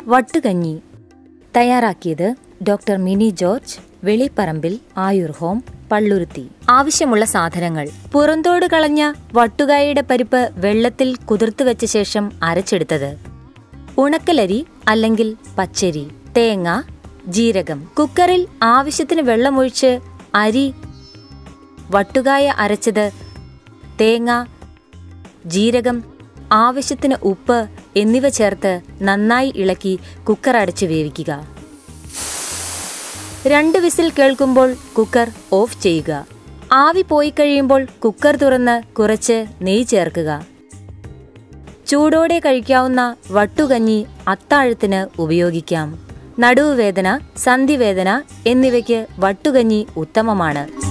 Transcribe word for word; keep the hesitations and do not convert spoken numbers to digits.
വട്ടുകഞ്ഞി. തയ്യാറാക്കിയത് doctor Mini George, വെളിപ്പറമ്പിൽ, Ayur home, Palluruthy. ആവശ്യമുള്ള സാധനങ്ങൾ: പുറന്തോട് കളഞ്ഞ വട്ടുകായയുടെ പരിപ്പ് വെള്ളത്തിൽ കുതിർത്തു വെച്ച ശേഷം അരച്ചെടുത്തത്, ഉണക്കലരി അല്ലെങ്കിൽ പച്ചരി, തേങ്ങ, ജീരകം. കുക്കറിൽ ആവശ്യത്തിന് വെള്ളമൊഴിച്ച് അരി, വട്ടുകായ അരച്ചത്, തേങ്ങ, ജീരകം, ആവശ്യത്തിന് ഉപ്പ് എന്നിവ ചേർത്ത് നന്നായി ഇളക്കി കുക്കർ അടച്ച് വേവിക്കുക. രണ്ട് വിസിൽ കേൾക്കുമ്പോൾ കുക്കർ ഓഫ് ചെയ്യുക. ആവി പോയി കഴിയുമ്പോൾ കുക്കർ തുറന്ന് കുറച്ച് നെയ്യ് ചേർക്കുക. ചൂടോടെ കഴിക്കാവുന്ന വട്ടുകഞ്ഞി അത്താഴത്തിന് ഉപയോഗിക്കാം. നടുവുവേദന, സന്ധിവേദന എന്നിവയ്ക്ക് വട്ടുകഞ്ഞി ഉത്തമമാണ്.